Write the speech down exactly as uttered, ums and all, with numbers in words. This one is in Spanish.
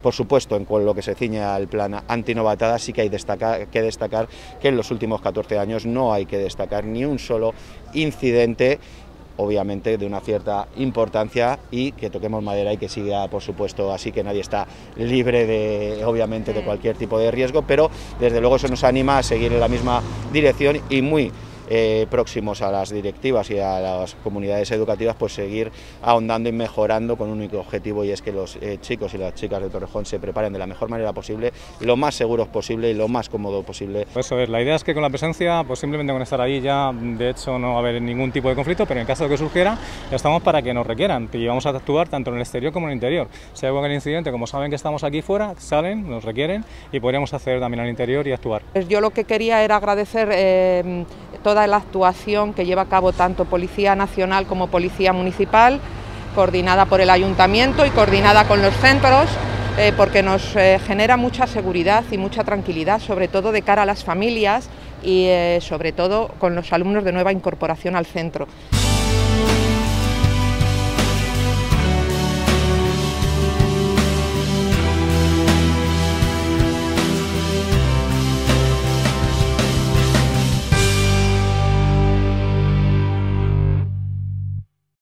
Por supuesto, en lo que se ciñe al plan antinovatadas, sí que hay destacar, que destacar que en los últimos catorce años no hay que destacar ni un solo incidente, obviamente de una cierta importancia, y que toquemos madera y que siga, por supuesto, así, que nadie está libre de, obviamente, de cualquier tipo de riesgo, pero desde luego eso nos anima a seguir en la misma dirección y muy Eh, próximos a las directivas y a las comunidades educativas, pues seguir ahondando y mejorando con un único objetivo, y es que los eh, chicos y las chicas de Torrejón se preparen de la mejor manera posible, lo más seguros posible y lo más cómodo posible. Pues eso es, la idea es que con la presencia, pues simplemente con estar ahí ya, de hecho no va a haber ningún tipo de conflicto, pero en caso de que surgiera, estamos para que nos requieran y vamos a actuar tanto en el exterior como en el interior. Si hay cualquier incidente, como saben que estamos aquí fuera, salen, nos requieren y podríamos hacer también al interior y actuar. Pues yo lo que quería era agradecer eh, toda la actuación que lleva a cabo tanto Policía Nacional como Policía Municipal, coordinada por el Ayuntamiento y coordinada con los centros, eh, porque nos eh, genera mucha seguridad y mucha tranquilidad, sobre todo de cara a las familias y eh, sobre todo con los alumnos de nueva incorporación al centro.